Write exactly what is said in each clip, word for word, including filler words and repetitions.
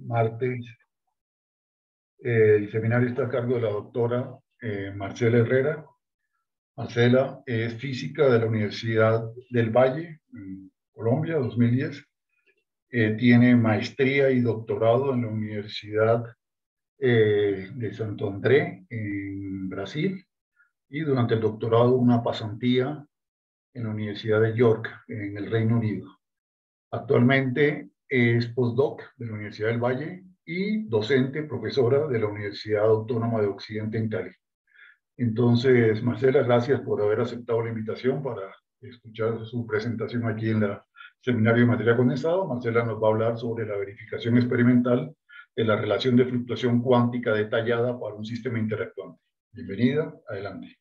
martes. Eh, el seminario está a cargo de la doctora eh, Marcela Herrera. Marcela es física de la Universidad del Valle, en Colombia, dos mil diez. Eh, tiene maestría y doctorado en la Universidad eh, de Santo André, en Brasil, y durante el doctorado una pasantía en la Universidad de York, en el Reino Unido. Actualmente es postdoc de la Universidad del Valle y docente, profesora de la Universidad Autónoma de Occidente en Cali. Entonces, Marcela, gracias por haber aceptado la invitación para escuchar su presentación aquí en el Seminario de Materia Condensada. Marcela nos va a hablar sobre la verificación experimental de la relación de fluctuación cuántica detallada para un sistema interactuante. Bienvenida, adelante.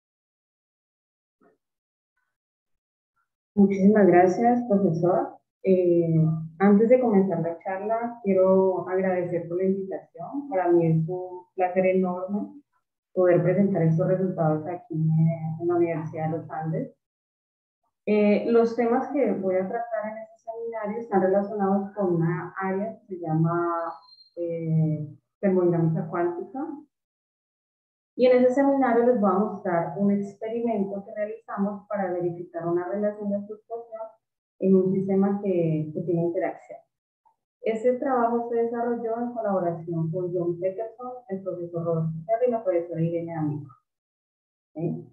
Muchísimas gracias, profesor. Eh, antes de comenzar la charla, quiero agradecer por la invitación. Para mí es un placer enorme poder presentar estos resultados aquí en, en la Universidad de los Andes. Eh, los temas que voy a tratar en este seminario están relacionados con una área que se llama eh, termodinámica cuántica. Y en ese seminario les voy a mostrar un experimento que realizamos para verificar una relación de fluctuación en un sistema que, que tiene interacción. Este trabajo se desarrolló en colaboración con John Peterson, el profesor Rodolfo Serra y la profesora Irene Amico. ¿Sí?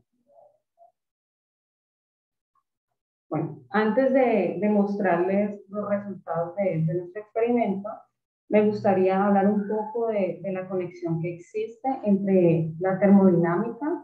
Bueno, antes de, de mostrarles los resultados de, de nuestro experimento, me gustaría hablar un poco de, de la conexión que existe entre la termodinámica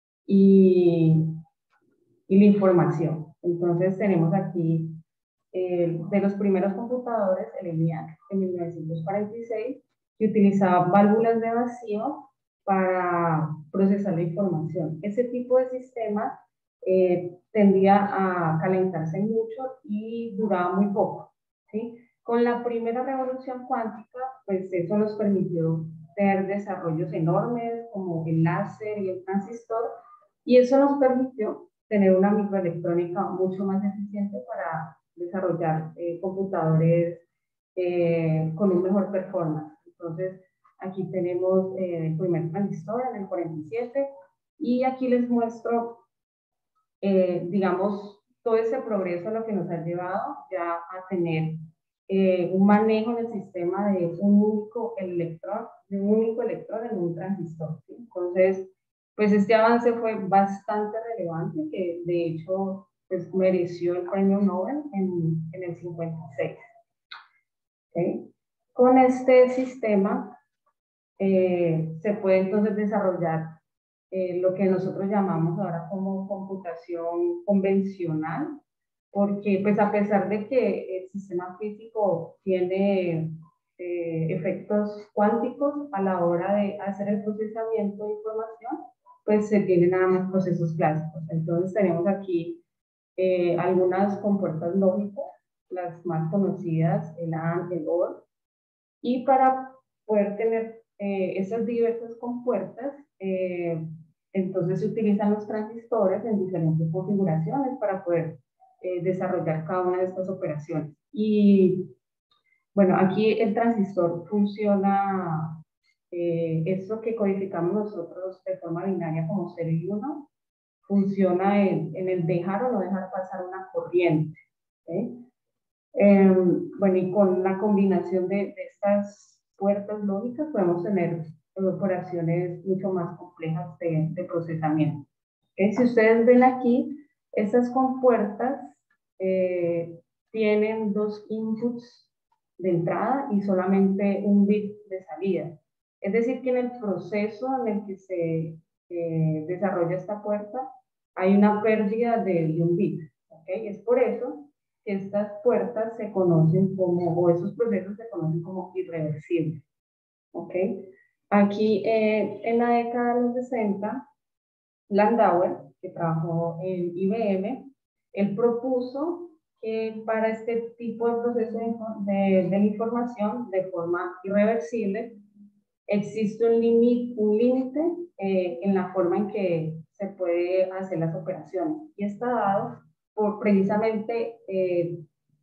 y, y la información. Entonces tenemos aquí eh, de los primeros computadores, el ENIAC de mil novecientos cuarenta y seis, que utilizaba válvulas de vacío para procesar la información. Ese tipo de sistemas eh, tendía a calentarse mucho y duraba muy poco, ¿sí? Con la primera revolución cuántica, pues eso nos permitió tener desarrollos enormes como el láser y el transistor, y eso nos permitió tener una microelectrónica mucho más eficiente para desarrollar eh, computadores eh, con un mejor performance. Entonces, aquí tenemos eh, el primer transistor en el cuarenta y siete, y aquí les muestro, eh, digamos, todo ese progreso a lo que nos ha llevado ya a tener eh, un manejo en el sistema de un único electrón, de un único electrón en un transistor, ¿sí? Entonces, pues este avance fue bastante relevante, que de hecho pues mereció el premio Nobel en, en el cincuenta y seis. ¿Okay? Con este sistema eh, se puede entonces desarrollar eh, lo que nosotros llamamos ahora como computación convencional, porque pues a pesar de que el sistema físico tiene eh, efectos cuánticos a la hora de hacer el procesamiento de información, pues se tienen nada más procesos clásicos. Entonces tenemos aquí eh, algunas compuertas lógicas, las más conocidas, el AND, el OR, y para poder tener eh, esas diversas compuertas, eh, entonces se utilizan los transistores en diferentes configuraciones para poder eh, desarrollar cada una de estas operaciones. Y bueno, aquí el transistor funciona, eh, esto que codificamos nosotros de forma binaria como cero y uno, funciona en, en el dejar o no dejar pasar una corriente. ¿Sí? Eh, bueno, y con la combinación de, de estas puertas lógicas podemos tener operaciones mucho más complejas de, de procesamiento. ¿Okay? Si ustedes ven aquí, estas compuertas eh, tienen dos inputs de entrada y solamente un bit de salida. Es decir, que en el proceso en el que se eh, desarrolla esta puerta hay una pérdida de, de un bit. ¿Okay? Es por eso que estas puertas se conocen como, o esos procesos se conocen como irreversibles. ¿Ok? Aquí eh, en la década de los sesenta, Landauer, que trabajó en I B M, él propuso que para este tipo de proceso de, de, de información de forma irreversible existe un límite un límite eh, en la forma en que se puede hacer las operaciones, y está dado por precisamente eh,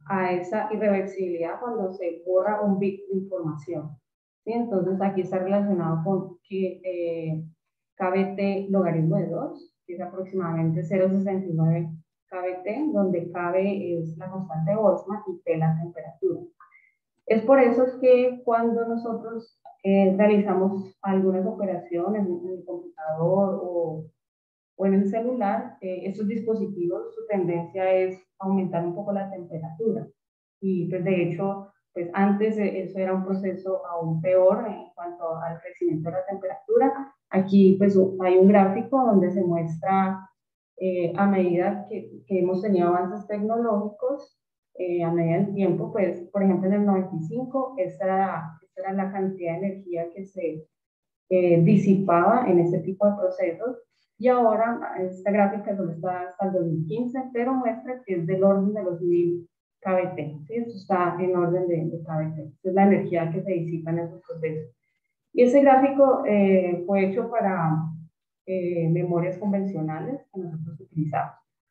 a esa irreversibilidad cuando se borra un bit de información. ¿Sí? Entonces aquí está relacionado con que eh, K B T logaritmo de dos, que es aproximadamente cero coma sesenta y nueve K B T, donde K B es la constante de Boltzmann y T la temperatura. Es por eso que cuando nosotros eh, realizamos algunas operaciones en el computador o, o en el celular, eh, estos dispositivos, su tendencia es aumentar un poco la temperatura. Y pues de hecho, pues antes eso era un proceso aún peor en cuanto al crecimiento de la temperatura. Aquí pues hay un gráfico donde se muestra eh, a medida que, que hemos tenido avances tecnológicos, eh, a medida del tiempo, pues por ejemplo en el noventa y cinco, esta era, esta era la cantidad de energía que se eh, disipaba en este tipo de procesos. Y ahora esta gráfica solo está hasta el dos mil quince, pero muestra que es del orden de los mil K B T. ¿Sí? Esto está en orden de, de K B T. Esta es la energía que se disipa en esos procesos. Y ese gráfico eh, fue hecho para eh, memorias convencionales que nosotros utilizamos.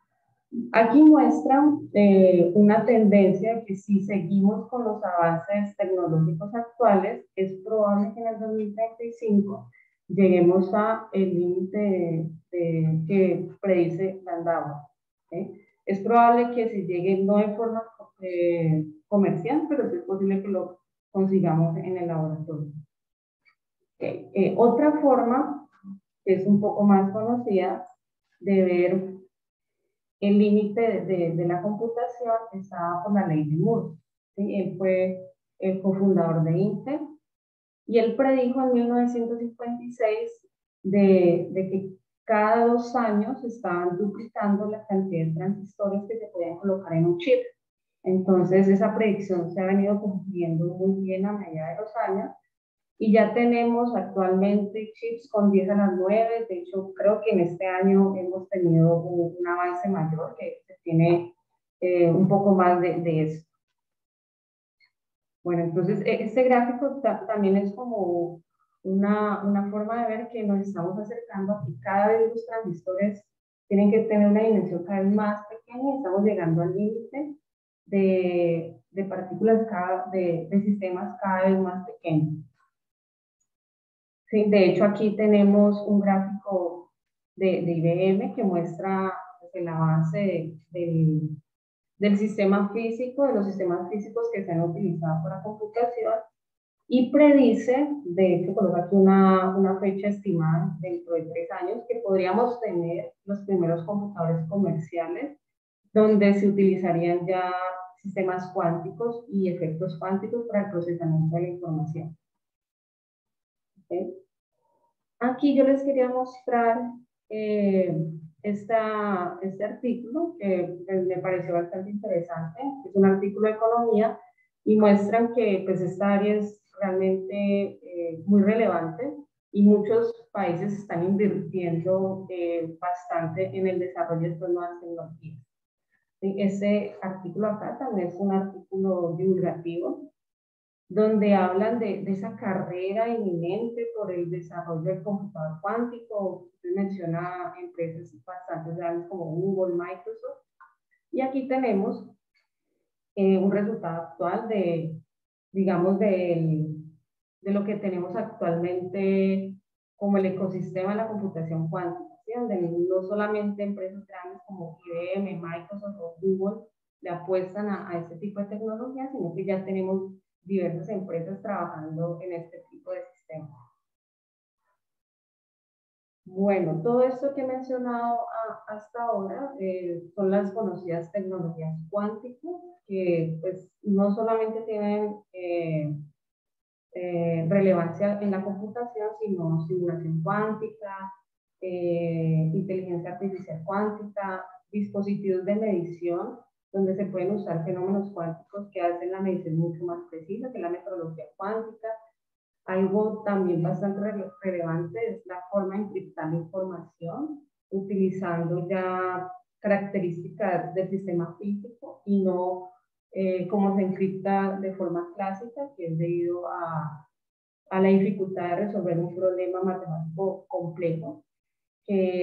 Aquí muestra eh, una tendencia que si seguimos con los avances tecnológicos actuales, es probable que en el dos mil treinta y cinco lleguemos a el límite que predice Landau. ¿Okay? Es probable que se llegue no de forma eh, comercial, pero sí es posible que lo consigamos en el laboratorio. Okay. Eh, otra forma, que es un poco más conocida, de ver el límite de, de, de la computación está por la ley de Moore. ¿Sí? Él fue el cofundador de Intel y él predijo en mil novecientos cincuenta y seis de, de que cada dos años estaban duplicando la cantidad de transistores que se podían colocar en un chip. Entonces esa predicción se ha venido cumpliendo muy bien a medida de los años. Y ya tenemos actualmente chips con diez a las nueve. De hecho, creo que en este año hemos tenido un, un avance mayor, que se tiene eh, un poco más de, de eso. Bueno, entonces este gráfico también es como una, una forma de ver que nos estamos acercando a que cada vez los transistores tienen que tener una dimensión cada vez más pequeña y estamos llegando al límite de, de partículas, cada, de, de sistemas cada vez más pequeños. Sí, de hecho, aquí tenemos un gráfico de, de I B M que muestra pues, el avance de, de, del sistema físico, de los sistemas físicos que se han utilizado para computación y predice, de hecho, coloca aquí una, una fecha estimada dentro de tres años que podríamos tener los primeros computadores comerciales donde se utilizarían ya sistemas cuánticos y efectos cuánticos para el procesamiento de la información. ¿Okay? Aquí yo les quería mostrar eh, esta, este artículo que me pareció bastante interesante. Es un artículo de economía y muestran que pues, esta área es realmente eh, muy relevante y muchos países están invirtiendo eh, bastante en el desarrollo de estas nuevas tecnologías. ¿Sí? Este artículo acá también es un artículo divulgativo donde hablan de, de esa carrera inminente por el desarrollo del computador cuántico. Se menciona empresas bastante grandes como Google, Microsoft. Y aquí tenemos eh, un resultado actual de, digamos, de, de lo que tenemos actualmente como el ecosistema de la computación cuántica, ¿sí? Donde no solamente empresas grandes como I B M, Microsoft o Google le apuestan a, a este tipo de tecnología, sino que ya tenemos diversas empresas trabajando en este tipo de sistemas. Bueno, todo esto que he mencionado a, hasta ahora eh, son las conocidas tecnologías cuánticas, que pues no solamente tienen eh, eh, relevancia en la computación, sino simulación cuántica, eh, inteligencia artificial cuántica, dispositivos de medición, donde se pueden usar fenómenos cuánticos que hacen la medición mucho más precisa, que la metrología cuántica. Algo también bastante re relevante es la forma de encriptar la información, utilizando ya características del sistema físico y no eh, como se encripta de forma clásica, que es debido a, a la dificultad de resolver un problema matemático complejo,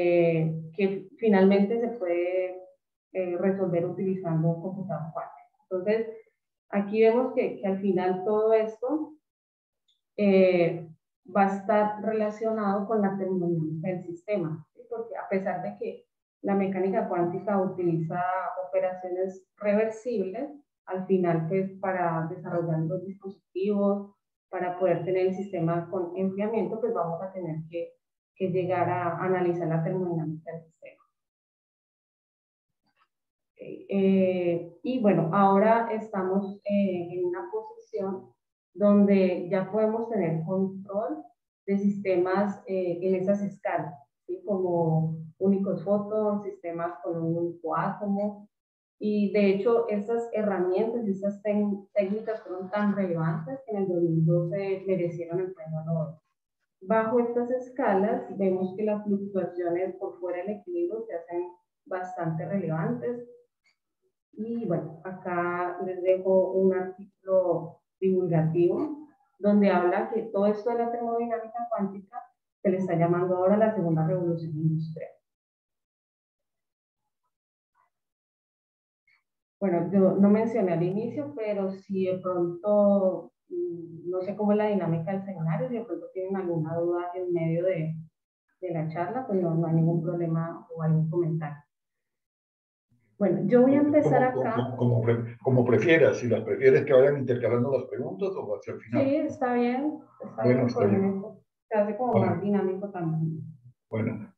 que, que finalmente se puede eh, resolver utilizando un computador cuántico. Entonces, aquí vemos que, que al final todo esto eh, va a estar relacionado con la termodinámica del sistema, ¿sí? Porque a pesar de que la mecánica cuántica utiliza operaciones reversibles, al final, pues, para desarrollar los dispositivos, para poder tener el sistema con enfriamiento, pues vamos a tener que, que llegar a analizar la termodinámica del sistema. Eh, y bueno, ahora estamos eh, en una posición donde ya podemos tener control de sistemas eh, en esas escalas, ¿sí? Como únicos fotón, sistemas con un único átomo. Y de hecho, esas herramientas, esas técnicas fueron tan relevantes que en el dos mil doce merecieron el premio Nobel. Bajo estas escalas, vemos que las fluctuaciones por fuera del equilibrio se hacen bastante relevantes. Y bueno, acá les dejo un artículo divulgativo donde habla que todo esto de la termodinámica cuántica se le está llamando ahora la segunda revolución industrial. Bueno, yo no mencioné al inicio, pero si de pronto, no sé cómo es la dinámica del seminario, si de pronto tienen alguna duda en medio de, de la charla, pues no, no hay ningún problema o algún comentario. Bueno, yo voy a empezar como, acá. Como, como, pre, como prefieras, si las prefieres que vayan intercalando las preguntas o hacia el final. Sí, está bien, está bueno, bien, está bien. eso. Se hace como Vale. más dinámico también. Bueno.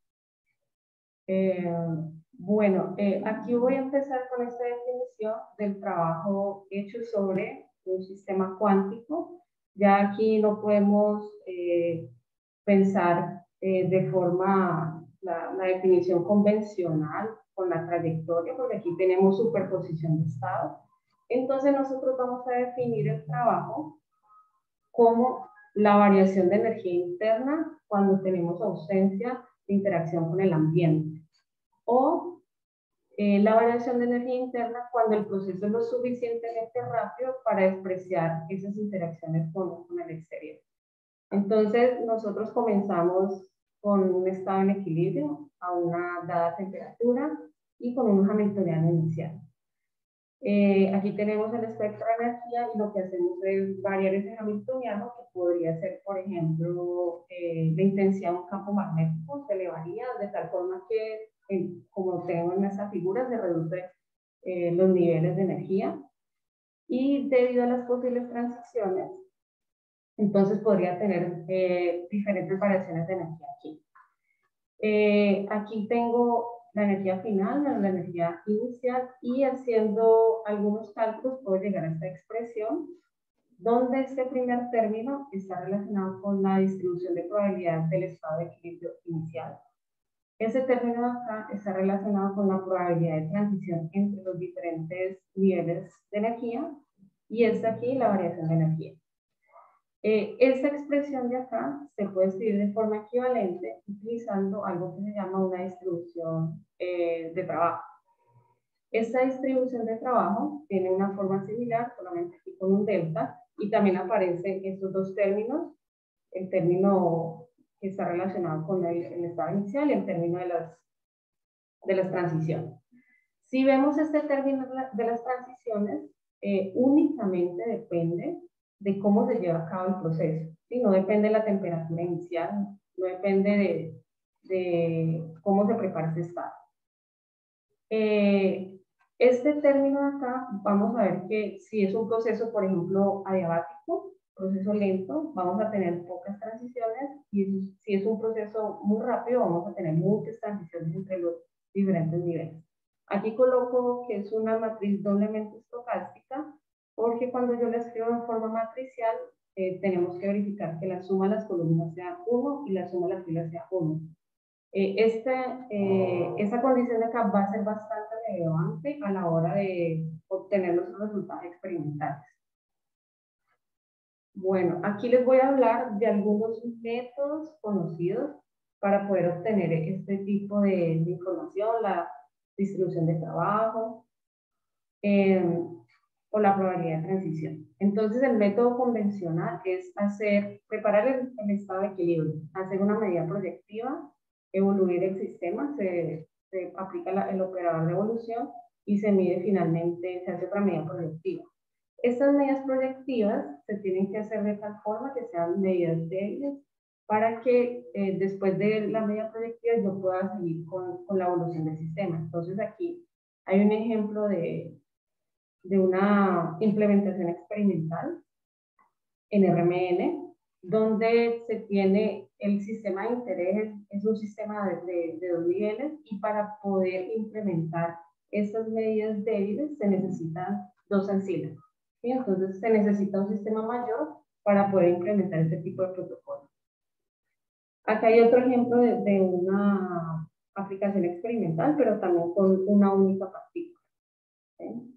Eh, bueno, eh, aquí voy a empezar con esta definición del trabajo hecho sobre un sistema cuántico. Ya aquí no podemos eh, pensar eh, de forma, la, la definición convencional con la trayectoria, porque aquí tenemos superposición de estados. Entonces nosotros vamos a definir el trabajo como la variación de energía interna cuando tenemos ausencia de interacción con el ambiente, o eh, la variación de energía interna cuando el proceso es lo suficientemente rápido para despreciar esas interacciones con, con el exterior. Entonces, nosotros comenzamos con un estado en equilibrio a una dada temperatura y con un hamiltoniano inicial. Eh, aquí tenemos el espectro de energía y lo que hacemos es variar ese hamiltoniano, que podría ser, por ejemplo, eh, la intensidad de un campo magnético, se le varía de tal forma que, eh, como tengo en esa figura, se reduce eh, los niveles de energía. Y debido a las posibles transiciones, entonces podría tener eh, diferentes variaciones de energía aquí. Eh, aquí tengo la energía final, la energía inicial, y haciendo algunos cálculos puedo llegar a esta expresión, donde este primer término está relacionado con la distribución de probabilidades del estado de equilibrio inicial. Ese término de acá está relacionado con la probabilidad de transición entre los diferentes niveles de energía, y esta aquí la variación de energía. Eh, esta expresión de acá se puede escribir de forma equivalente utilizando algo que se llama una distribución eh, de trabajo. Esta distribución de trabajo tiene una forma similar, solamente aquí con un delta, y también aparecen estos dos términos, el término que está relacionado con el, el estado inicial y el término de las, de las transiciones. Si vemos este término de las transiciones, eh, únicamente depende de cómo se lleva a cabo el proceso, ¿sí? No depende de la temperatura inicial, no depende de, de cómo se prepara ese estado. Eh, este término de acá, vamos a ver que si es un proceso, por ejemplo, adiabático, proceso lento, vamos a tener pocas transiciones, y si es un proceso muy rápido, vamos a tener muchas transiciones entre los diferentes niveles. Aquí coloco que es una matriz doblemente estocástica, porque cuando yo la escribo en forma matricial, eh, tenemos que verificar que la suma de las columnas sea uno y la suma de las filas sea uno. Eh, este, eh, esta condición de acá va a ser bastante relevante a la hora de obtener los resultados experimentales. Bueno, aquí les voy a hablar de algunos métodos conocidos para poder obtener este tipo de, de información, la distribución de trabajo eh, o la probabilidad de transición. Entonces, el método convencional es hacer, preparar el, el estado de equilibrio, hacer una medida proyectiva, evoluir el sistema, se, se aplica la, el operador de evolución y se mide finalmente, se hace otra medida proyectiva. Estas medidas proyectivas se tienen que hacer de tal forma que sean medidas débiles para que eh, después de la medida proyectiva yo pueda seguir con, con la evolución del sistema. Entonces aquí hay un ejemplo de, de una implementación experimental en R M N, donde se tiene el sistema de interés, es un sistema de, de, de dos niveles, y para poder implementar estas medidas débiles se necesitan dos ancilas. ¿Sí? Entonces se necesita un sistema mayor para poder implementar este tipo de protocolo. Acá hay otro ejemplo de, de una aplicación experimental, pero también con una única partícula. ¿Sí?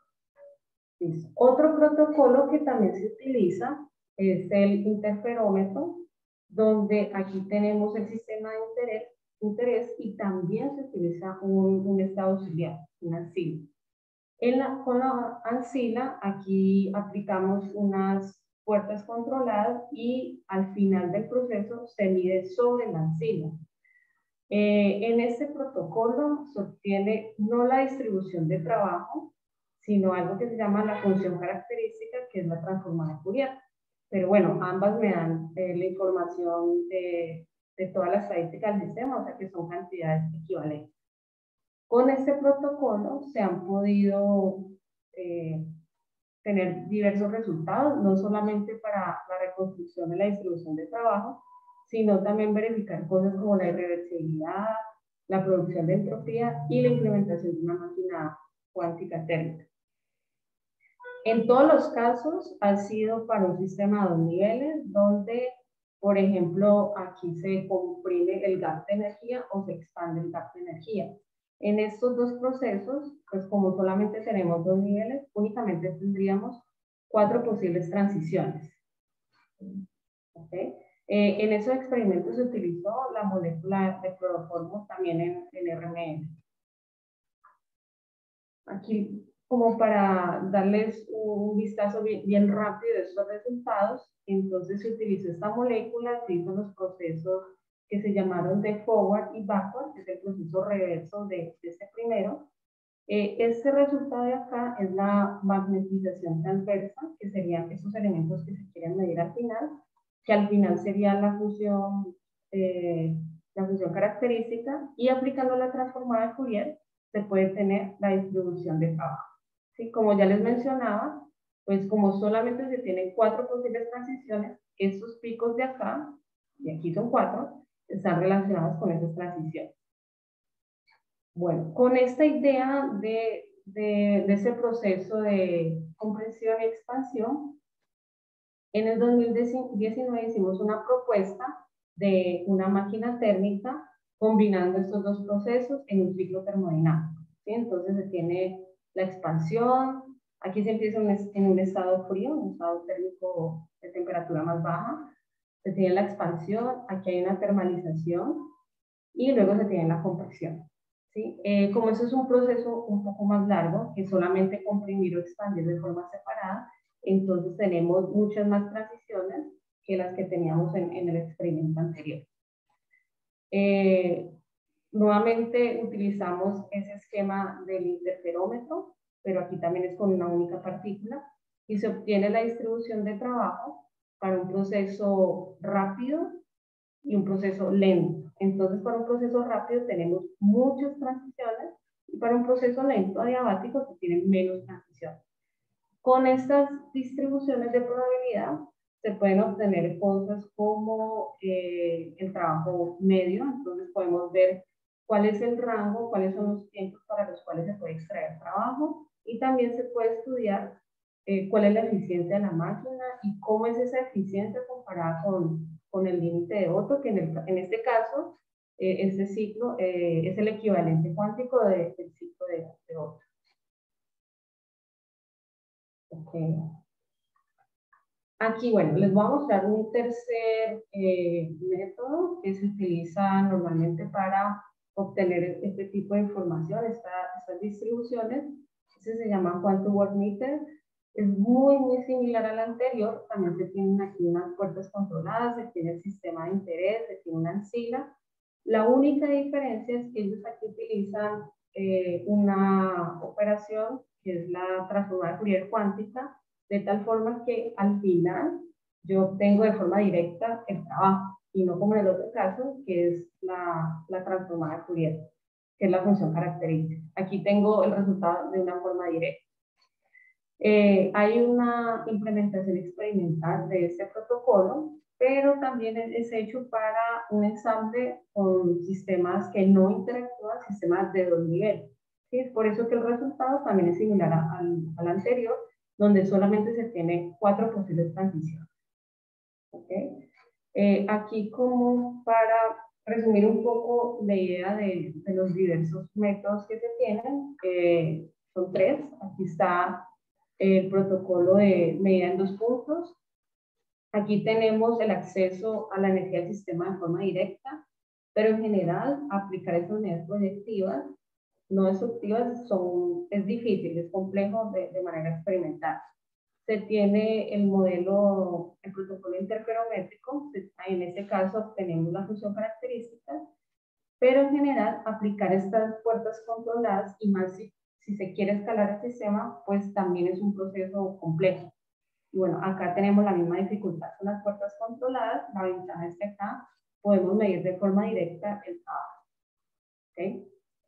Otro protocolo que también se utiliza es el interferómetro, donde aquí tenemos el sistema de interés, interés y también se utiliza un, un estado auxiliar, una ancila. En la, con la ancila aquí aplicamos unas puertas controladas y al final del proceso se mide sobre la ancila. Eh, en este protocolo se obtiene no la distribución de trabajo, sino algo que se llama la función característica, que es la transformada de Fourier. Pero bueno, ambas me dan eh, la información de, de toda la estadística del sistema, o sea que son cantidades equivalentes. Con este protocolo se han podido eh, tener diversos resultados, no solamente para la reconstrucción de la distribución de trabajo, sino también verificar cosas como la irreversibilidad, la producción de entropía y la implementación de una máquina cuántica térmica. En todos los casos ha sido para un sistema de dos niveles, donde, por ejemplo, aquí se comprime el gap de energía o se expande el gap de energía. En estos dos procesos, pues como solamente tenemos dos niveles, únicamente tendríamos cuatro posibles transiciones. ¿Okay? Eh, en esos experimentos se utilizó la molécula de cloroformo también en, en R M N. Aquí, como para darles un vistazo bien, bien rápido de estos resultados, entonces se utilizó esta molécula, se hizo los procesos que se llamaron de forward y backward, que es el proceso reverso de, de este primero. Eh, este resultado de acá es la magnetización transversa, que serían esos elementos que se quieren medir al final, que al final sería la función, eh, la función característica, y aplicando la transformada de Fourier se puede tener la distribución de trabajo. ¿Sí? Como ya les mencionaba, pues como solamente se tienen cuatro posibles transiciones, estos picos de acá, y aquí son cuatro, están relacionados con esas transiciones. Bueno, con esta idea de, de, de ese proceso de compresión y expansión, en el dos mil diecinueve hicimos una propuesta de una máquina térmica combinando estos dos procesos en un ciclo termodinámico. ¿Sí? Entonces se tiene la expansión, aquí se empieza en un estado frío, un estado térmico de temperatura más baja, se tiene la expansión, aquí hay una termalización y luego se tiene la compresión. ¿Sí? Eh, como eso es un proceso un poco más largo, que solamente comprimir o expandir de forma separada, entonces tenemos muchas más transiciones que las que teníamos en, en el experimento anterior. Eh, nuevamente utilizamos ese esquema del interferómetro, pero aquí también es con una única partícula, y se obtiene la distribución de trabajo para un proceso rápido y un proceso lento. Entonces, para un proceso rápido tenemos muchas transiciones y para un proceso lento adiabático se tienen menos transiciones. Con estas distribuciones de probabilidad se pueden obtener cosas como eh, el trabajo medio, entonces podemos ver cuál es el rango, cuáles son los tiempos para los cuales se puede extraer trabajo, y también se puede estudiar eh, cuál es la eficiencia de la máquina y cómo es esa eficiencia comparada con, con el límite de Otto, que en, el, en este caso, eh, este ciclo eh, es el equivalente cuántico de, del ciclo de, de Otto. Okay. Aquí, bueno, les voy a mostrar un tercer eh, método que se utiliza normalmente para obtener este tipo de información, esta, estas distribuciones. Este se llama Quantum Work Meter. Es muy, muy similar al anterior. También se tienen aquí unas puertas controladas, se tiene el sistema de interés, se tiene una ancila. La única diferencia es que ellos aquí utilizan eh, una operación que es la transformada de Fourier cuántica, de tal forma que al final yo obtengo de forma directa el trabajo, y no como en el otro caso, que es la, la transformada de Fourier, que es la función característica. Aquí tengo el resultado de una forma directa. Eh, hay una implementación experimental de este protocolo, pero también es hecho para un ensamble con sistemas que no interactúan, sistemas de dos niveles. ¿Sí? Es por eso que el resultado también es similar a, al, al anterior, donde solamente se tiene cuatro posibles transiciones. ¿Okay? Eh, aquí, como para resumir un poco la idea de, de los diversos métodos que se tienen, eh, son tres. Aquí está el protocolo de medida en dos puntos. Aquí tenemos el acceso a la energía del sistema de forma directa, pero en general aplicar estas medidas proyectivas no destructivas son, es difícil, es complejo de, de manera experimental. Se tiene el modelo, el protocolo interferométrico, en este caso obtenemos la función característica, pero en general aplicar estas puertas controladas, y más si, si se quiere escalar el sistema, pues también es un proceso complejo. Y bueno, acá tenemos la misma dificultad con las puertas controladas. La ventaja es que acá podemos medir de forma directa el trabajo. ¿Okay?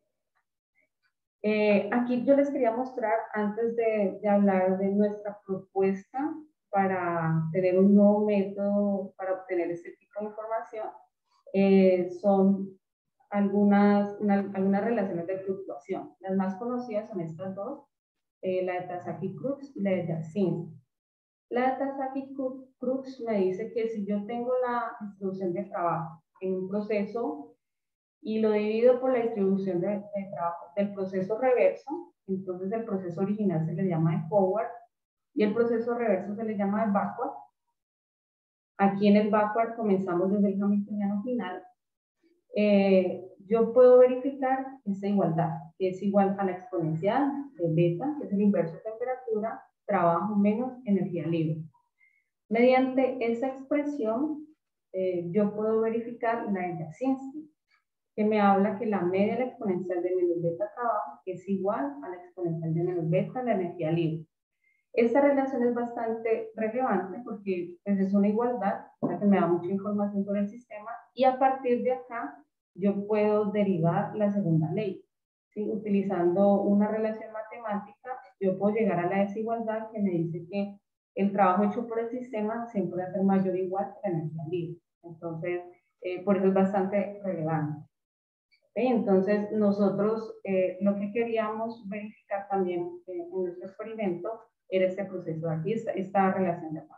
Eh, aquí yo les quería mostrar, antes de, de hablar de nuestra propuesta para tener un nuevo método para obtener este tipo de información, eh, son algunas, una, algunas relaciones de fluctuación. Las más conocidas son estas dos, eh, la de Tasaki-Crooks y la de Jasinski. La de Tasaki-Crooks me dice que si yo tengo la distribución de trabajo en un proceso y lo divido por la distribución de, de trabajo del proceso reverso, entonces el proceso original se le llama de forward y el proceso reverso se le llama de backward. Aquí en el backward comenzamos desde el hamiltoniano final. Eh, yo puedo verificar esta igualdad, que es igual a la exponencial de beta, que es el inverso de temperatura, trabajo menos energía libre. Mediante esa expresión, eh, yo puedo verificar la de Jasinski, que me habla que la media de la exponencial de menos beta trabajo es igual a la exponencial de menos beta la energía libre. Esta relación es bastante relevante porque pues, es una igualdad, o sea que me da mucha información sobre el sistema, y a partir de acá yo puedo derivar la segunda ley. ¿Sí? Utilizando una relación matemática, yo puedo llegar a la desigualdad que me dice que el trabajo hecho por el sistema siempre va a ser mayor o igual que la energía libre. Entonces, eh, por eso es bastante relevante. ¿Sí? Entonces, nosotros eh, lo que queríamos verificar también eh, en nuestro experimento era este proceso de aquí, esta, esta relación de acá.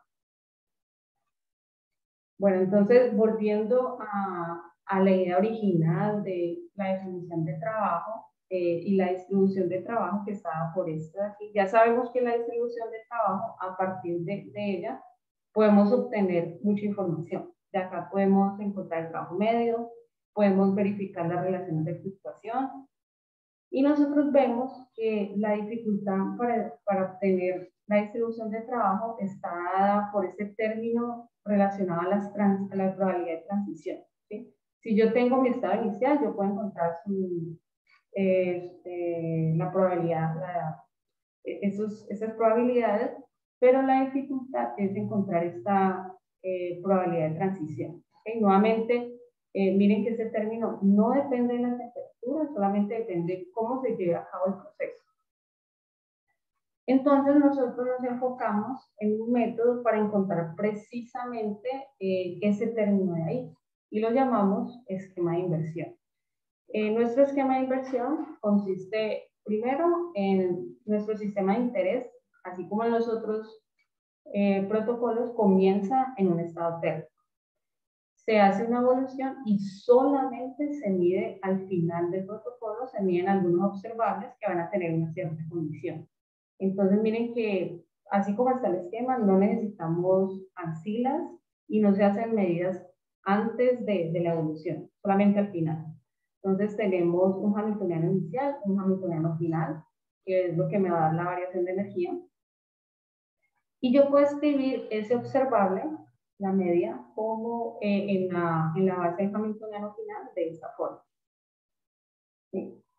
Bueno, entonces, volviendo a, a la idea original de la definición de trabajo eh, y la distribución de trabajo que estaba por esto de aquí, ya sabemos que la distribución de trabajo, a partir de, de ella, podemos obtener mucha información. De acá podemos encontrar el trabajo medio, podemos verificar las relaciones de fluctuación, y nosotros vemos que la dificultad para, para obtener la distribución de trabajo está dada por ese término relacionado a, las trans, a la probabilidad de transición. ¿Sí? Si yo tengo mi estado inicial, yo puedo encontrar su, este, la probabilidad, la, esos, esas probabilidades, pero la dificultad es encontrar esta eh, probabilidad de transición. ¿Okay? Nuevamente, eh, miren que ese término no depende de la temperatura, solamente depende de cómo se lleva a cabo el proceso. Entonces nosotros nos enfocamos en un método para encontrar precisamente eh, ese término de ahí, y lo llamamos esquema de inversión. Eh, nuestro esquema de inversión consiste primero en nuestro sistema de interés, así como en los otros eh, protocolos, comienza en un estado térmico. Se hace una evolución y solamente se mide al final del protocolo, se miden algunos observables que van a tener una cierta condición. Entonces miren que así como está el esquema, no necesitamos ancilas y no se hacen medidas antes de, de la evolución, solamente al final. Entonces tenemos un hamiltoniano inicial, un hamiltoniano final, que es lo que me va a dar la variación de energía. Y yo puedo escribir ese observable, la media, como eh, en, la, en la base del hamiltoniano final de esta forma. ¿Sí?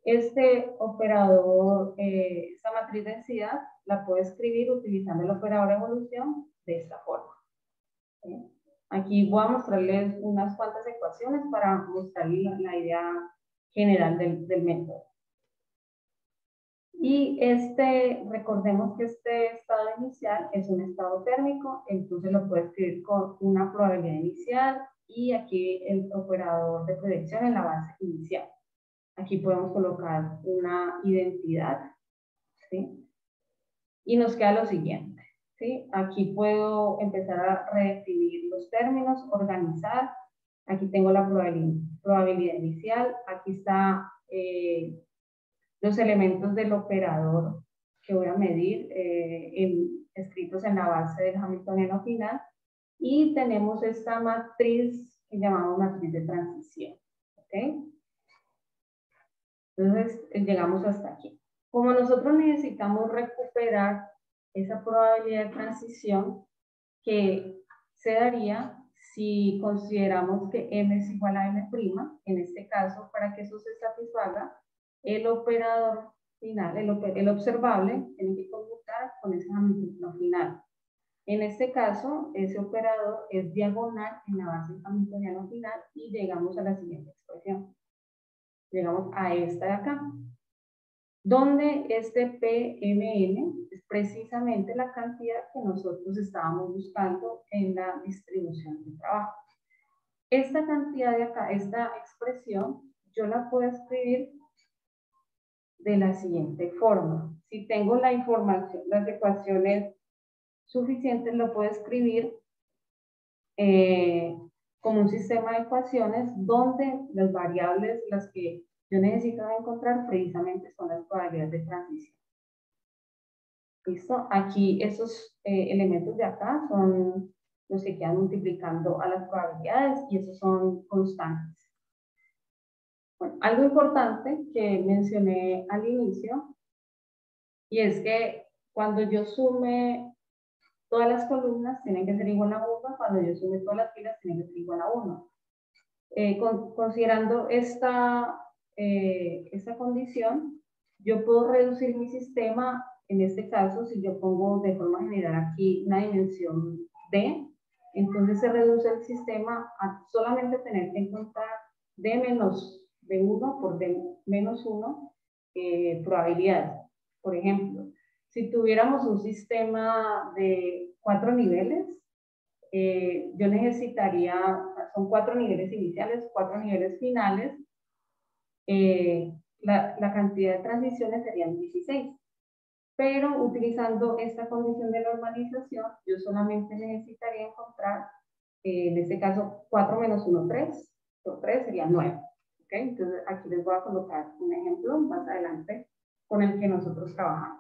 Este operador, eh, esta matriz de densidad, la puedo escribir utilizando el operador de evolución de esta forma. ¿Sí? Aquí voy a mostrarles unas cuantas ecuaciones para mostrarles la, la idea general del, del método. Y este, recordemos que este estado inicial es un estado térmico, entonces lo puedo escribir con una probabilidad inicial y aquí el operador de proyección en la base inicial. Aquí podemos colocar una identidad, ¿sí? Y nos queda lo siguiente, ¿sí? Aquí puedo empezar a redefinir los términos, organizar. Aquí tengo la probabilidad, probabilidad inicial. Aquí está eh, los elementos del operador que voy a medir eh, en, escritos en la base del hamiltoniano final. Y tenemos esta matriz que llamamos matriz de transición, ¿ok? Entonces, llegamos hasta aquí. Como nosotros necesitamos recuperar esa probabilidad de transición que se daría si consideramos que m es igual a m', en este caso, para que eso se satisfaga, el operador final, el, el observable, tiene que conmutar con ese hamiltoniano final. En este caso, ese operador es diagonal en la base del hamiltoniano final y llegamos a la siguiente expresión. Llegamos a esta de acá, donde este P M N es precisamente la cantidad que nosotros estábamos buscando en la distribución de trabajo. Esta cantidad de acá, esta expresión, yo la puedo escribir de la siguiente forma. Si tengo la información, las ecuaciones suficientes, lo puedo escribir eh, como un sistema de ecuaciones donde las variables, las que yo necesito encontrar precisamente son las probabilidades de transición. ¿Listo? Aquí esos eh, elementos de acá son los que quedan multiplicando a las probabilidades y esos son constantes. Bueno, algo importante que mencioné al inicio y es que cuando yo sume todas las columnas tienen que ser igual a uno, cuando yo sume todas las filas tienen que ser igual a uno. Eh, con, considerando esta, eh, esta condición, yo puedo reducir mi sistema, en este caso, si yo pongo de forma general aquí una dimensión D, entonces se reduce el sistema a solamente tener que encontrar D menos D uno por D menos uno eh, probabilidades. Por ejemplo, si tuviéramos un sistema de cuatro niveles, Eh, yo necesitaría, son cuatro niveles iniciales, cuatro niveles finales, eh, la, la cantidad de transiciones serían dieciséis, pero utilizando esta condición de normalización, yo solamente necesitaría encontrar, eh, en este caso, cuatro menos uno, tres, por tres sería nueve, ¿ok? Entonces aquí les voy a colocar un ejemplo más adelante con el que nosotros trabajamos.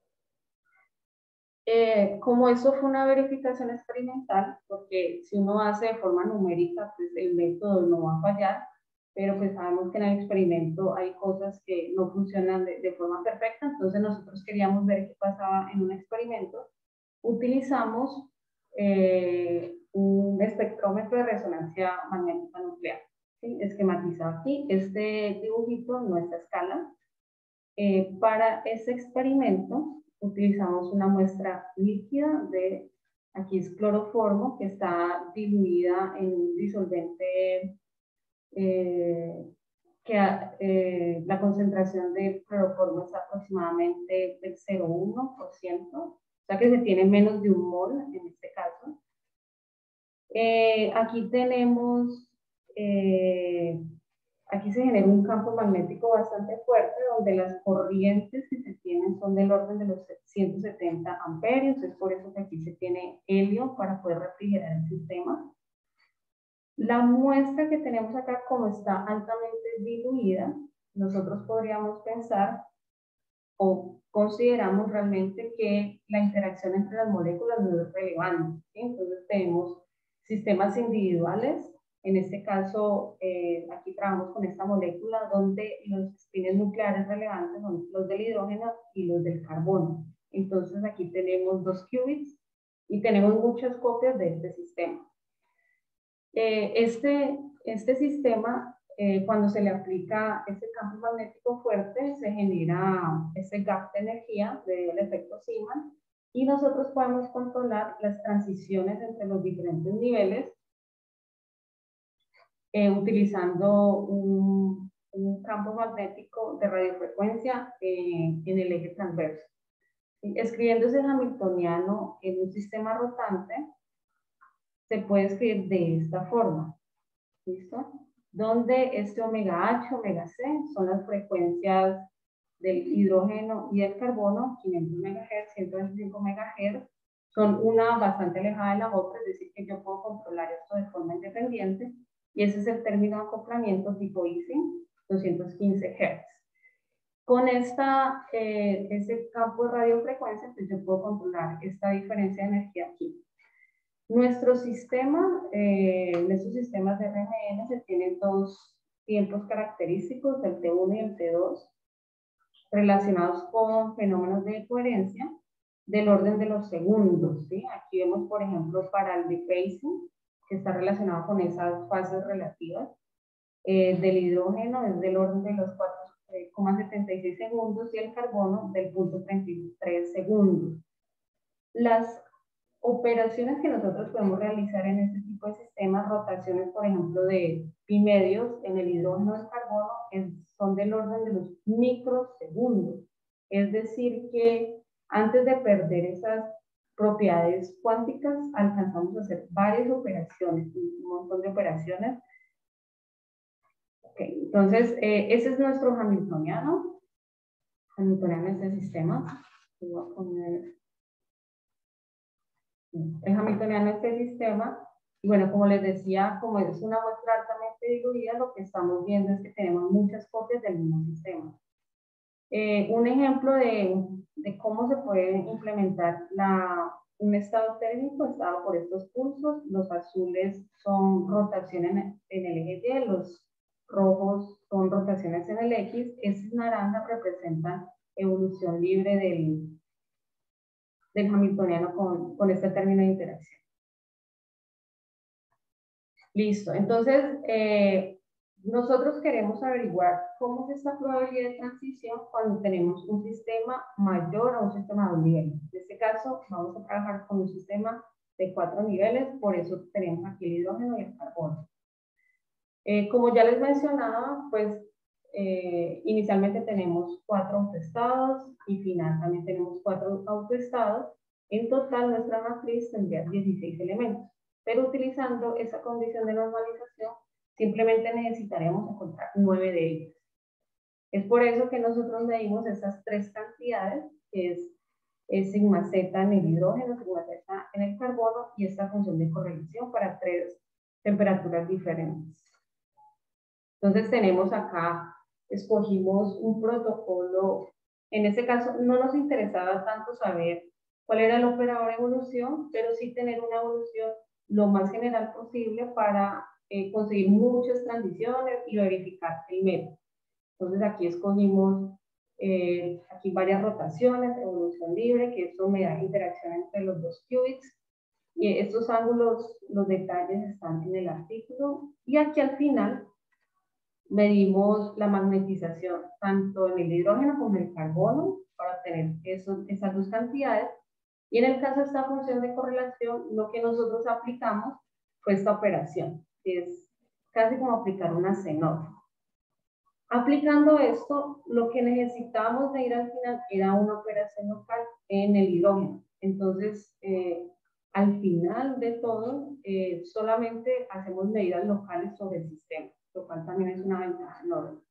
Eh, como eso fue una verificación experimental, porque si uno hace de forma numérica, pues el método no va a fallar, pero pues sabemos que en el experimento hay cosas que no funcionan de, de forma perfecta, entonces nosotros queríamos ver qué pasaba en un experimento. Utilizamos eh, un espectrómetro de resonancia magnética nuclear, ¿sí? Esquematizado aquí, este dibujito, nuestra escala. Eh, para ese experimento utilizamos una muestra líquida de, aquí es cloroformo, que está diluida en un disolvente eh, que eh, la concentración de cloroformo es aproximadamente del cero coma uno por ciento, o sea que se tiene menos de un mol en este caso. Eh, aquí tenemos eh, Aquí se genera un campo magnético bastante fuerte donde las corrientes que se tienen son del orden de los ciento setenta amperios, es por eso que aquí se tiene helio para poder refrigerar el sistema. La muestra que tenemos acá, como está altamente diluida, nosotros podríamos pensar o consideramos realmente que la interacción entre las moléculas no es relevante, ¿sí? Entonces tenemos sistemas individuales. En este caso, eh, aquí trabajamos con esta molécula donde los espines nucleares relevantes son los del hidrógeno y los del carbono. Entonces aquí tenemos dos qubits y tenemos muchas copias de este sistema. Eh, este, este sistema eh, cuando se le aplica ese campo magnético fuerte, se genera ese gap de energía debido al efecto Zeeman, y nosotros podemos controlar las transiciones entre los diferentes niveles eh, utilizando un, un campo magnético de radiofrecuencia eh, en el eje transverso. Escribiendo ese hamiltoniano en un sistema rotante, se puede escribir de esta forma, ¿listo? Donde este omega H, omega C son las frecuencias del hidrógeno y del carbono, quinientos megahertz, ciento veinticinco megahertz, son una bastante alejada de la otra, es decir, que yo puedo controlar esto de forma independiente, y ese es el término de acoplamiento tipo Ising, doscientos quince hertz. Con esta, eh, ese campo de radiofrecuencia, pues yo puedo controlar esta diferencia de energía aquí. Nuestro sistema, eh, en estos sistemas de R M N se tienen dos tiempos característicos, el T uno y el T dos, relacionados con fenómenos de coherencia del orden de los segundos, ¿sí? Aquí vemos, por ejemplo, para el dephasing, que está relacionado con esas fases relativas, eh, del hidrógeno es del orden de los cuatro coma setenta y seis segundos y el carbono del punto treinta y tres segundos. Las operaciones que nosotros podemos realizar en este tipo de sistemas, rotaciones, por ejemplo, de pi medios en el hidrógeno del carbono, es, son del orden de los microsegundos. Es decir, que antes de perder esas propiedades cuánticas, alcanzamos a hacer varias operaciones, un montón de operaciones. Okay, entonces, eh, ese es nuestro hamiltoniano. Hamiltoniano es el sistema. Voy a poner el hamiltoniano es el sistema, y bueno, como les decía, como es una muestra altamente diluida, lo que estamos viendo es que tenemos muchas copias del mismo sistema. Eh, un ejemplo de, de cómo se puede implementar la, un estado térmico es dado por estos pulsos. Los azules son rotaciones en, en el eje Y, los rojos son rotaciones en el X, esas naranjas representan evolución libre del, del hamiltoniano con, con este término de interacción. Listo, entonces eh, nosotros queremos averiguar cómo es esta probabilidad de transición cuando tenemos un sistema mayor a un sistema de un nivel. En este caso vamos a trabajar con un sistema de cuatro niveles, por eso tenemos aquí el hidrógeno y el carbono. Eh, como ya les mencionaba, pues eh, inicialmente tenemos cuatro autoestados y final también tenemos cuatro autoestados. En total nuestra matriz tendría dieciséis elementos, pero utilizando esa condición de normalización simplemente necesitaremos encontrar nueve de ellos. Es por eso que nosotros medimos esas tres cantidades, que es, es sigma z en el hidrógeno, sigma z en el carbono y esta función de correlación para tres temperaturas diferentes. Entonces tenemos acá, escogimos un protocolo. En este caso no nos interesaba tanto saber cuál era el operador evolución, pero sí tener una evolución lo más general posible para eh, conseguir muchas transiciones y verificar el método. Entonces aquí escogimos eh, aquí varias rotaciones, evolución libre, que eso me da interacción entre los dos qubits. Y estos ángulos, los detalles están en el artículo. Y aquí al final medimos la magnetización tanto en el hidrógeno como en el carbono para obtener esos, esas dos cantidades. Y en el caso de esta función de correlación, lo que nosotros aplicamos fue esta operación, que es casi como aplicar una C N O V. Aplicando esto, lo que necesitábamos medir al final era una operación local en el hidrógeno. Entonces, eh, al final de todo, eh, solamente hacemos medidas locales sobre el sistema, lo cual también es una ventaja enorme.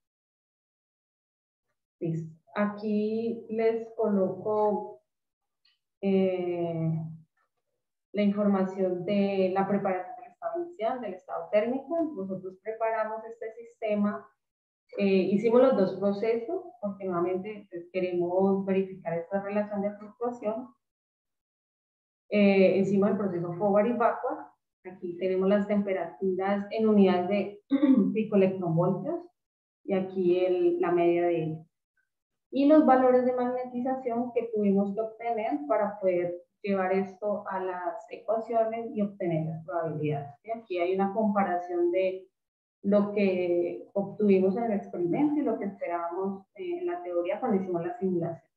Listo. Aquí les coloco eh, la información de la preparación del estado inicial, del estado térmico. Nosotros preparamos este sistema, eh, hicimos los dos procesos, porque nuevamente pues, queremos verificar esta relación de fluctuación. Eh, hicimos el proceso forward y backward. Aquí tenemos las temperaturas en unidades de picoelectronvoltios y aquí el, la media de ellos. Y los valores de magnetización que tuvimos que obtener para poder llevar esto a las ecuaciones y obtener las probabilidades. Y aquí hay una comparación de lo que obtuvimos en el experimento y lo que esperábamos en la teoría cuando hicimos la simulación.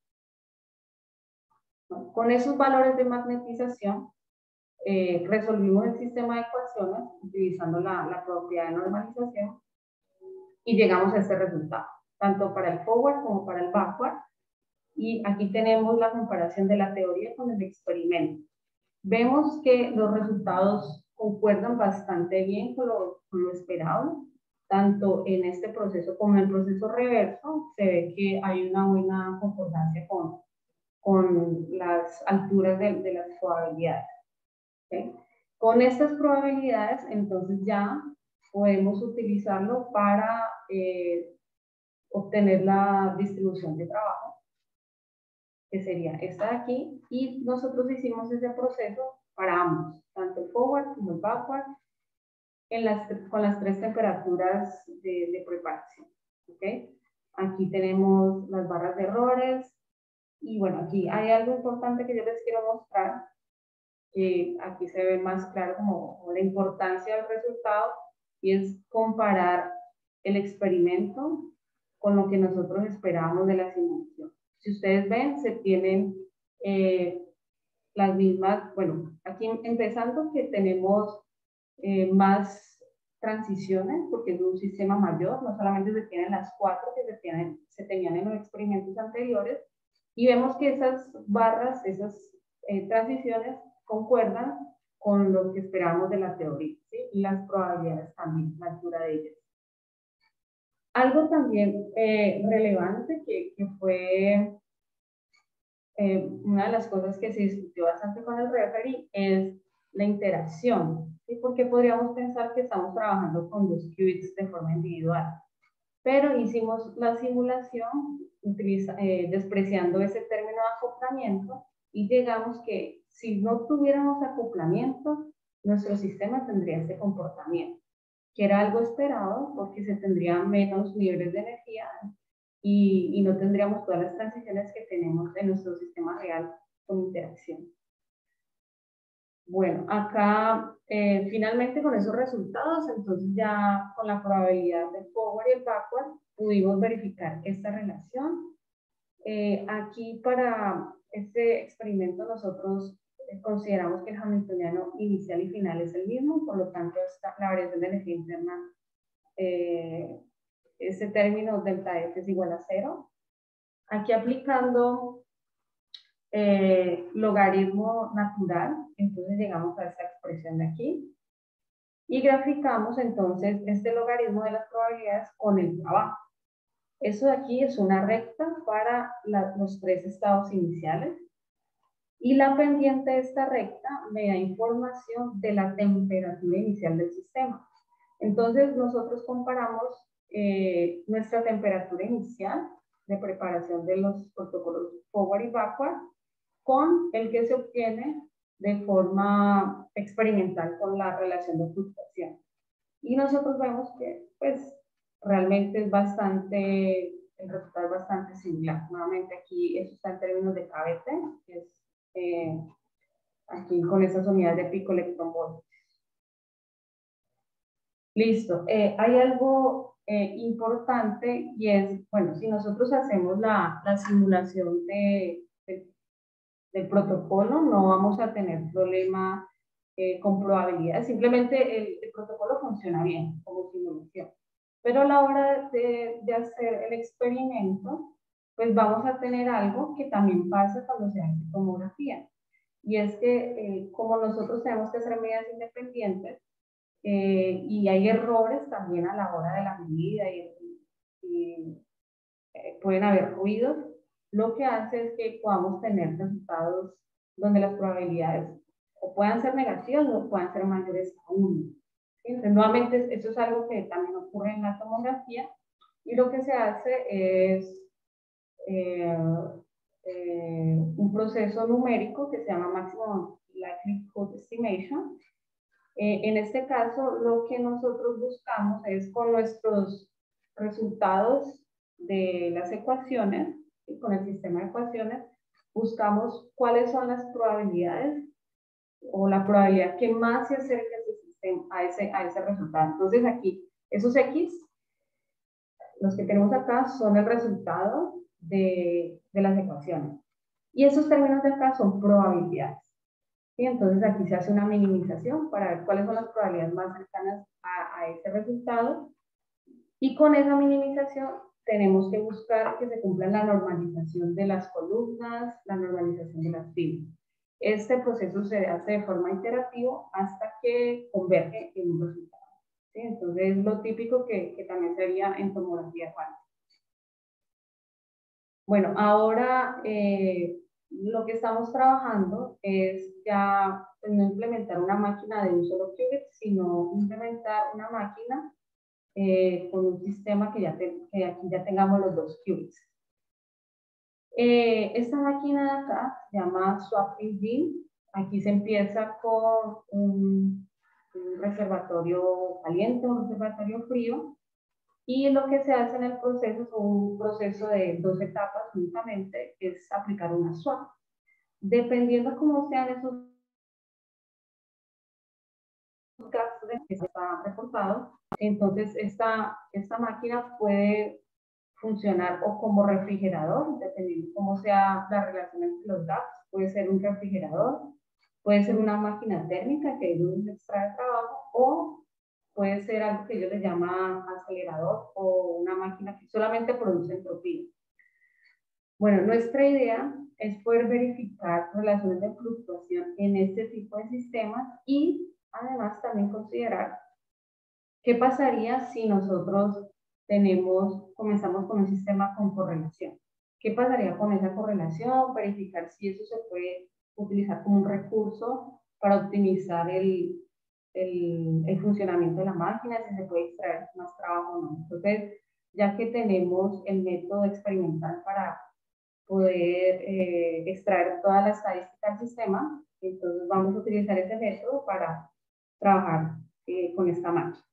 Bueno, con esos valores de magnetización, eh, resolvimos el sistema de ecuaciones utilizando la, la propiedad de normalización y llegamos a este resultado, tanto para el forward como para el backward. Y aquí tenemos la comparación de la teoría con el experimento. Vemos que los resultados concuerdan bastante bien con lo, con lo esperado, tanto en este proceso como en el proceso reverso. Se ve que hay una buena concordancia con, con las alturas de, de las probabilidades. ¿Okay? Con estas probabilidades, entonces ya podemos utilizarlo para eh, obtener la distribución de trabajo, que sería esta de aquí, y nosotros hicimos ese proceso para ambos, tanto el forward como el backward, en las, con las tres temperaturas de, de preparación. ¿Okay? Aquí tenemos las barras de errores, y bueno, aquí hay algo importante que yo les quiero mostrar, que aquí se ve más claro como, como la importancia del resultado, y es comparar el experimento con lo que nosotros esperábamos de la simulación. Si ustedes ven, se tienen eh, las mismas, bueno, aquí empezando que tenemos eh, más transiciones, porque es un sistema mayor, no solamente se tienen las cuatro que se, tienen, se tenían en los experimentos anteriores, y vemos que esas barras, esas eh, transiciones concuerdan con lo que esperamos de la teoría, ¿sí? Y las probabilidades también, la altura de ellas. Algo también eh, relevante que, que fue eh, una de las cosas que se discutió bastante con el referee es la interacción, ¿sí? Porque podríamos pensar que estamos trabajando con dos qubits de forma individual, pero hicimos la simulación utiliza, eh, despreciando ese término de acoplamiento, y llegamos que si no tuviéramos acoplamiento, nuestro sistema tendría ese comportamiento, que era algo esperado porque se tendrían menos niveles de energía y, y no tendríamos todas las transiciones que tenemos en nuestro sistema real con interacción. Bueno, acá eh, finalmente con esos resultados, entonces ya con la probabilidad del forward y el backward, pudimos verificar esta relación. Eh, aquí para este experimento nosotros consideramos que el hamiltoniano inicial y final es el mismo, por lo tanto esta, la variación de energía interna, eh, ese término delta F es igual a cero. Aquí aplicando eh, logaritmo natural, entonces llegamos a esta expresión de aquí y graficamos entonces este logaritmo de las probabilidades con el trabajo. Eso de aquí es una recta para la, los tres estados iniciales, y la pendiente de esta recta me da información de la temperatura inicial del sistema. Entonces nosotros comparamos eh, nuestra temperatura inicial de preparación de los protocolos forward y backward con el que se obtiene de forma experimental con la relación de fluctuación. Y nosotros vemos que pues realmente es bastante, el resultado es bastante similar. Nuevamente aquí eso está en términos de K B T, que es eh, aquí con esas unidades de picoelectronvolts. Listo. Eh, hay algo eh, importante, y es, bueno, si nosotros hacemos la, la simulación de, de, del protocolo, no vamos a tener problema eh, con probabilidades. Simplemente el, el protocolo funciona bien como simulación. Pero a la hora de, de hacer el experimento, pues vamos a tener algo que también pasa cuando se hace tomografía. Y es que eh, como nosotros tenemos que hacer medidas independientes, eh, y hay errores también a la hora de la medida, y, y eh, pueden haber ruidos, lo que hace es que podamos tener resultados donde las probabilidades o puedan ser negativas o puedan ser mayores a uno. ¿Sí? Entonces, nuevamente, eso es algo que también ocurre en la tomografía, y lo que se hace es eh, eh, un proceso numérico que se llama Maximum Likelihood Estimation. Eh, en este caso, lo que nosotros buscamos es con nuestros resultados de las ecuaciones, y con el sistema de ecuaciones, buscamos cuáles son las probabilidades o la probabilidad que más se acerque a ese, sistema, a ese, a ese resultado. Entonces aquí Esos X, los que tenemos acá, son el resultado de, de las ecuaciones. Y esos términos de acá son probabilidades. ¿Sí? Entonces aquí se hace una minimización para ver cuáles son las probabilidades más cercanas a, a ese resultado. Y con esa minimización tenemos que buscar que se cumpla la normalización de las columnas, la normalización de las filas. Este proceso se hace de forma iterativa hasta que converge en un resultado. ¿Sí? Entonces, lo típico que, que también sería en tomografía cuántica. Bueno, ahora eh, lo que estamos trabajando es ya pues, no implementar una máquina de un solo qubit, sino implementar una máquina eh, con un sistema que, ya te, que aquí ya tengamos los dos qubits. Eh, esta máquina de acá se llama Swapping Beam. Aquí se empieza con un, un reservatorio caliente, un reservatorio frío, y lo que se hace en el proceso es un proceso de dos etapas únicamente, es aplicar una swap. Dependiendo cómo sean esos gases que se están reportados, entonces esta, esta máquina puede funcionar o como refrigerador, dependiendo cómo sea la relación entre los gaps, puede ser un refrigerador, puede ser una máquina térmica que es un extra de trabajo, o puede ser algo que ellos les llaman acelerador o una máquina que solamente produce entropía. Bueno, nuestra idea es poder verificar relaciones de fluctuación en este tipo de sistemas y además también considerar qué pasaría si nosotros tenemos, comenzamos con un sistema con correlación. ¿Qué pasaría con esa correlación? Verificar si eso se puede utilizar como un recurso para optimizar el, el, el funcionamiento de la máquina, si se puede extraer más trabajo o no. Entonces, ya que tenemos el método experimental para poder eh, extraer toda la estadística del sistema, entonces vamos a utilizar ese método para trabajar eh, con esta máquina.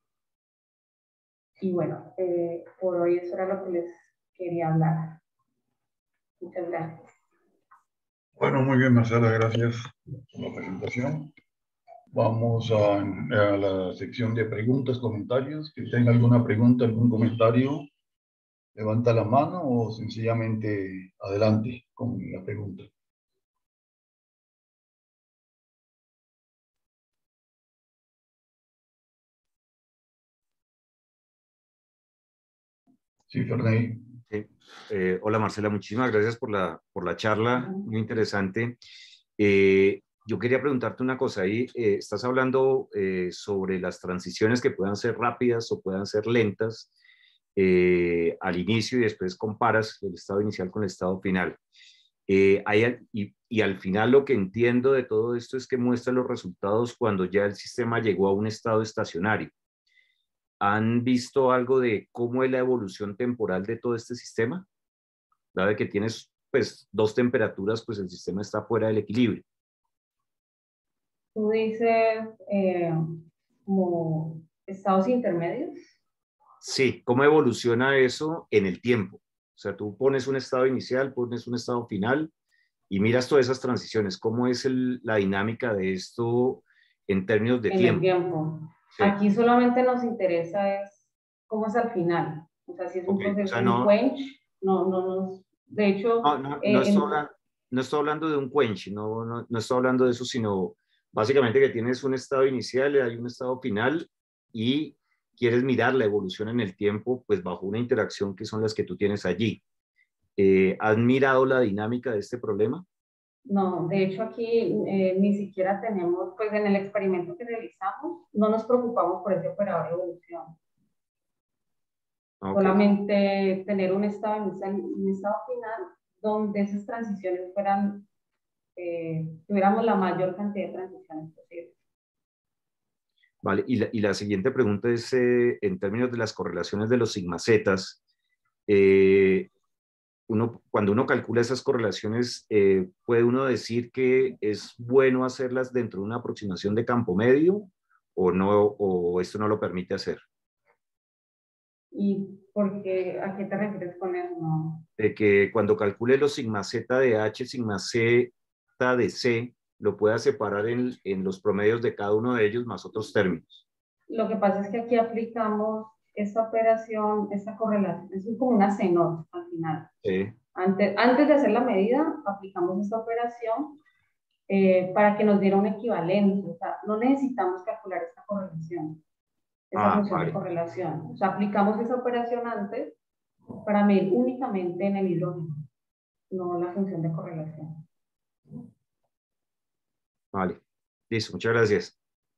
Y bueno, eh, por hoy eso era lo que les quería hablar. Muchas gracias. Bueno, muy bien, Marcela, gracias por la presentación. Vamos a, a la sección de preguntas, comentarios. Que tenga alguna pregunta, algún comentario, levanta la mano o sencillamente adelante con la pregunta. Sí, Ferney. Sí. Eh, hola Marcela, muchísimas gracias por la, por la charla, muy interesante. Eh, yo quería preguntarte una cosa ahí, eh, estás hablando eh, sobre las transiciones que puedan ser rápidas o puedan ser lentas eh, al inicio y después comparas el estado inicial con el estado final. Eh, hay, y, y al final lo que entiendo de todo esto es que muestra los resultados cuando ya el sistema llegó a un estado estacionario. ¿Han visto algo de cómo es la evolución temporal de todo este sistema? Dado que tienes pues, dos temperaturas, pues el sistema está fuera del equilibrio. Tú dices eh, como estados intermedios. Sí, ¿cómo evoluciona eso en el tiempo? O sea, tú pones un estado inicial, pones un estado final y miras todas esas transiciones. ¿Cómo es el, la dinámica de esto en términos de en tiempo? el tiempo. Sí. Aquí solamente nos interesa es cómo es al final. O sea, si es un Okay. proceso, O sea, un no, quench, no, no nos... De hecho... no, no, Eh, no, estoy en, hablando, no estoy hablando de un quench, no, no, no estoy hablando de eso, sino básicamente que tienes un estado inicial, hay un estado final y quieres mirar la evolución en el tiempo, pues bajo una interacción que son las que tú tienes allí. Eh, ¿Has mirado la dinámica de este problema? No, de hecho aquí eh, ni siquiera tenemos, pues en el experimento que realizamos, no nos preocupamos por ese operador de evolución. Okay. Solamente tener un estado inicial y un estado final donde esas transiciones fueran, eh, tuviéramos la mayor cantidad de transiciones posibles. Vale, y la, y la siguiente pregunta es eh, en términos de las correlaciones de los sigma zetas. Eh, uno, cuando uno calcula esas correlaciones, eh, ¿puede uno decir que es bueno hacerlas dentro de una aproximación de campo medio o no, o esto no lo permite hacer? ¿Y por qué, a qué te refieres con eso? No. De que cuando calcule los sigma z de H, sigma z de C, lo pueda separar en, en los promedios de cada uno de ellos más otros términos. Lo que pasa es que aquí aplicamos esta operación, esta correlación, es como una C N O T al final. Sí. Antes, antes de hacer la medida, aplicamos esta operación eh, para que nos diera un equivalente. O sea, no necesitamos calcular esta correlación, esa Ah, función vale. de correlación. O sea, aplicamos esa operación antes para medir únicamente en el hidrógeno, no la función de correlación. Vale. Listo, muchas gracias.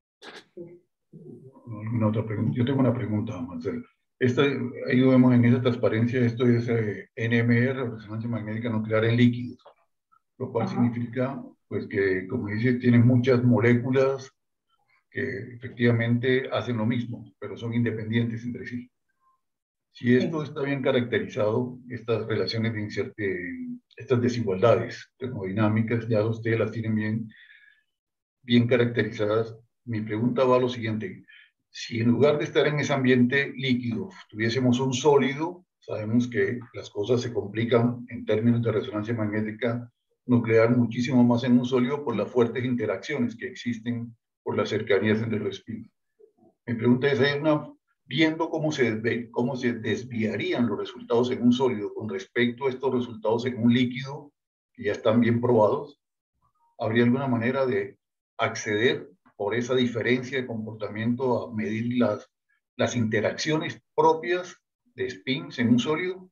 Una otra pregunta. Yo tengo una pregunta, Marcelo. Esta, ahí vemos en esa transparencia, esto es eh, N M R, resonancia magnética nuclear en líquidos, lo cual Ajá. significa, pues, que, como dice, tienen muchas moléculas que efectivamente hacen lo mismo, pero son independientes entre sí. Si esto Sí. está bien caracterizado, estas relaciones de incerte, estas desigualdades termodinámicas, ya ustedes las tienen bien, bien caracterizadas. Mi pregunta va a lo siguiente. Si en lugar de estar en ese ambiente líquido, tuviésemos un sólido, sabemos que las cosas se complican en términos de resonancia magnética nuclear muchísimo más en un sólido por las fuertes interacciones que existen por las cercanías entre los espinos. Mi pregunta es, ¿hay una, viendo cómo se, desve, cómo se desviarían los resultados en un sólido con respecto a estos resultados en un líquido, que ya están bien probados, ¿habría alguna manera de acceder por esa diferencia de comportamiento a medir las, las interacciones propias de spins en un sólido?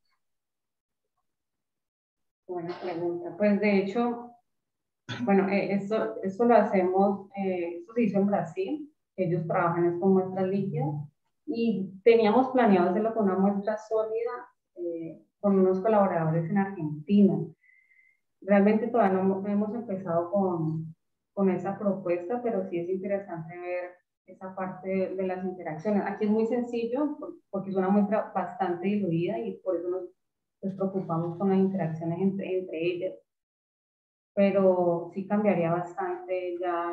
Buena pregunta. Pues de hecho, bueno, eh, esto, esto lo hacemos, eh, esto se hizo en Brasil, ellos trabajan es con muestras líquidas y teníamos planeado hacerlo con una muestra sólida eh, con unos colaboradores en Argentina. Realmente todavía no hemos empezado con, con esa propuesta, pero sí es interesante ver esa parte de, de las interacciones. Aquí es muy sencillo porque es una muestra bastante diluida y por eso nos, nos preocupamos con las interacciones entre, entre ellas. Pero sí cambiaría bastante ya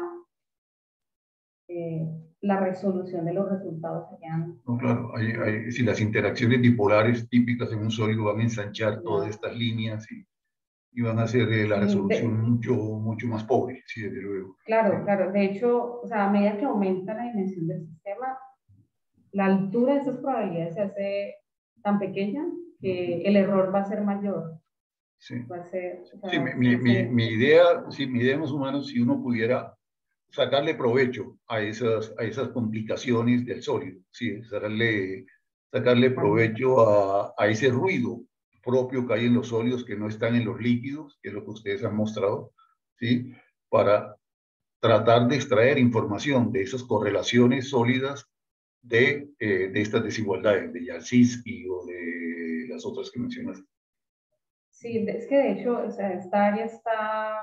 eh, la resolución de los resultados allá. No, claro, hay, hay, si las interacciones dipolares típicas en un sólido van a ensanchar ya todas estas líneas y, y van a hacer eh, la sí, resolución de, mucho, mucho más pobre, sí, desde luego. Claro, Sí. claro. De hecho, o sea, a medida que aumenta la dimensión del sistema, la altura de esas probabilidades se hace tan pequeña que el error va a ser mayor. Sí, va a ser, o sea, sí mi, mi, mi, idea, sí, mi idea más o menos, si uno pudiera sacarle provecho a esas, a esas complicaciones del sólido, sí, sacarle, sacarle provecho a, a ese ruido propio que hay en los sólidos que no están en los líquidos, que es lo que ustedes han mostrado, ¿sí? Para tratar de extraer información de esas correlaciones sólidas de, eh, de estas desigualdades, de Jarzynski o de las otras que mencionaste. Sí, es que de hecho, o sea, esta área está,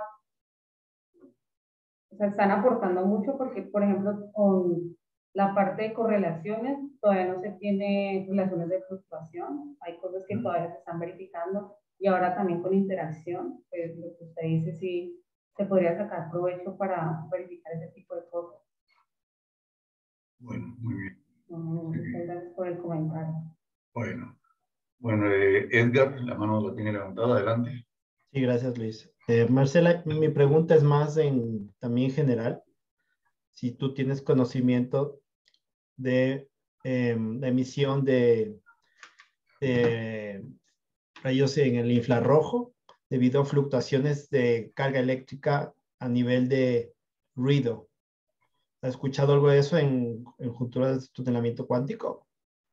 o sea, están aportando mucho porque, por ejemplo, con la parte de correlaciones, todavía no se tiene relaciones de fluctuación, hay cosas que todavía se están verificando, y ahora también con interacción, pues lo que usted dice, sí, se podría sacar provecho para verificar ese tipo de cosas. Bueno, muy bien. Muchas gracias por el comentario. Bueno, bueno eh, Edgar, la mano la tiene levantada, adelante. Sí, gracias, Luis. Eh, Marcela, mi pregunta es más en, también general. Si tú tienes conocimiento de eh, la emisión de, de rayos en el infrarrojo debido a fluctuaciones de carga eléctrica a nivel de ruido. ¿Has escuchado algo de eso en, en junturas de tutelamiento cuántico?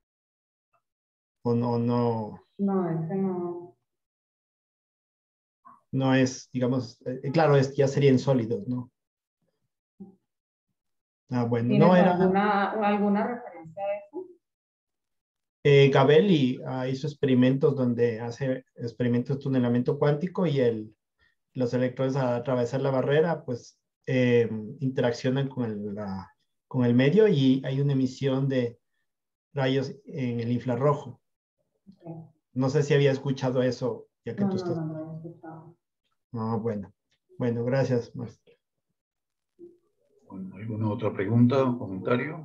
¿O no? No, no ese no. No es, digamos, eh, claro, es, ya sería en sólidos, ¿no? Ah, bueno, ¿Tienes no era... alguna, alguna referencia a eso? Eh, Gabelli uh, hizo experimentos donde hace experimentos de tunelamiento cuántico y el, los electrones al atravesar la barrera, pues eh, interaccionan con el, la, con el medio y hay una emisión de rayos en el infrarrojo. Okay. No sé si había escuchado eso, ya que no, tú no, estás... No, no, no he escuchado. Ah, bueno. Bueno, gracias, Marcelo. Bueno, ¿alguna otra pregunta o comentario?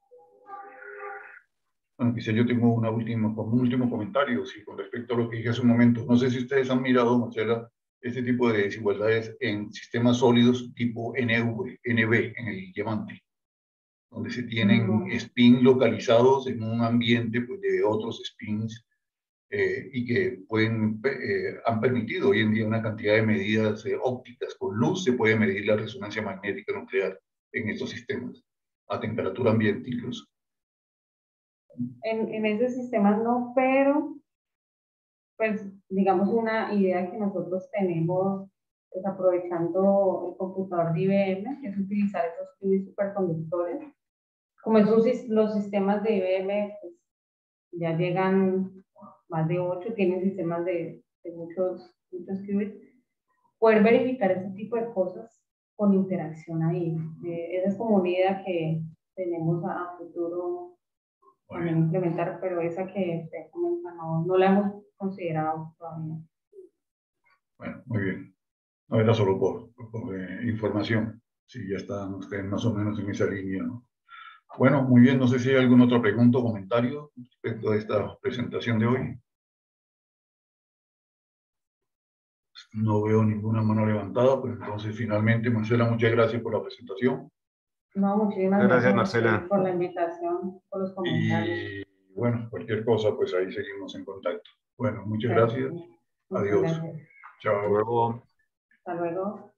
Bueno, quizá yo tengo una última, un último comentario, sí, con respecto a lo que dije hace un momento. No sé si ustedes han mirado, Marcela, este tipo de desigualdades en sistemas sólidos tipo N V, N V en el diamante. donde se tienen spins localizados en un ambiente pues, de otros spins eh, y que pueden, eh, han permitido hoy en día una cantidad de medidas eh, ópticas. Con luz se puede medir la resonancia magnética nuclear en estos sistemas, a temperatura ambiente incluso. En, en ese sistema no, pero pues digamos una idea que nosotros tenemos, pues aprovechando el computador de I B M, que es utilizar esos qubits superconductores. Como esos, los sistemas de I B M pues, ya llegan más de ocho, tienen sistemas de, de muchos, muchos qubits, poder verificar ese tipo de cosas con interacción ahí. Eh, esa es como una idea que tenemos a, a futuro también implementar, pero esa que usted comenta no, no la hemos considerado todavía. Bueno, muy bien. No era solo por, por, por eh, información. Sí, ya están ustedes más o menos en esa línea, ¿no? Bueno, muy bien. No sé si hay alguna otra pregunta o comentario respecto a esta presentación de hoy. No veo ninguna mano levantada, pero entonces finalmente, Marcela, muchas gracias por la presentación. No, muchísimas gracias, gracias Marcela, por la invitación, por los comentarios. Y bueno, cualquier cosa, pues ahí seguimos en contacto. Bueno, muchas Gracias. gracias. Muchas Adiós. gracias. Chao. hasta luego. Hasta luego.